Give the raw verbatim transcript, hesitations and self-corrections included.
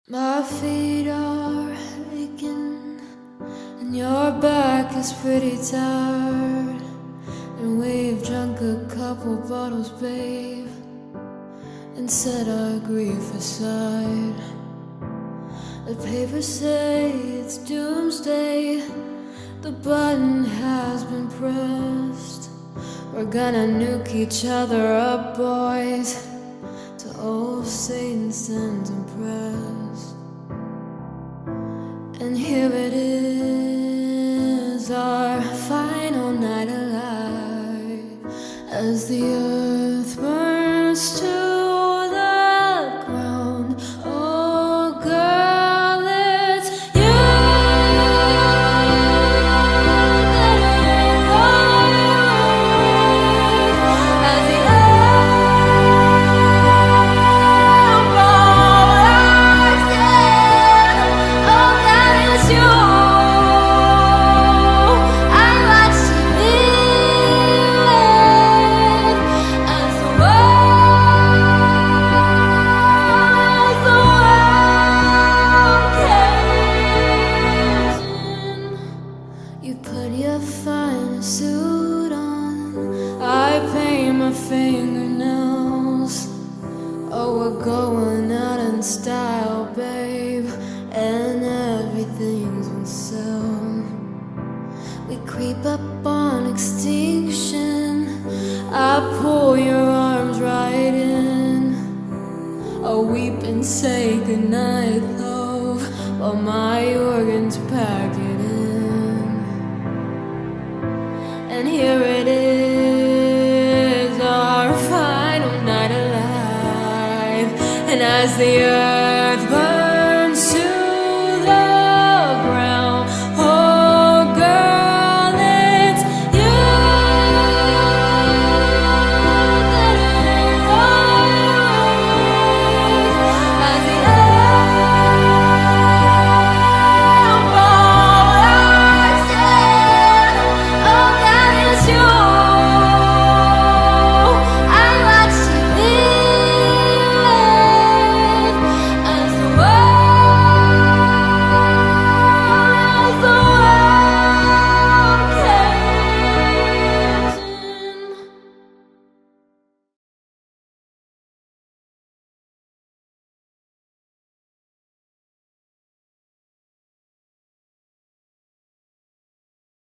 My feet are aching and your back is pretty tired, and we've drunk a couple bottles, babe, and set our grief aside. The papers say it's doomsday, the button has been pressed. We're gonna nuke each other up, boys, till old Satan stands impressed. And here it is, our final night alive, as the earth burns to the ground. Oh girl, it's you that arrived, as the earth falls in. Oh, that is you. I watch T V with, as the world, the world caves in. You put your finest suit on, I paint my fingernails. Oh, we're going out in style, babe, and everything's on sale. We creep up on extinction, I pull your arms right in. Oh, weep and say goodnight, love, while my organs pack it in. And here it is, our final night alive, and as the earth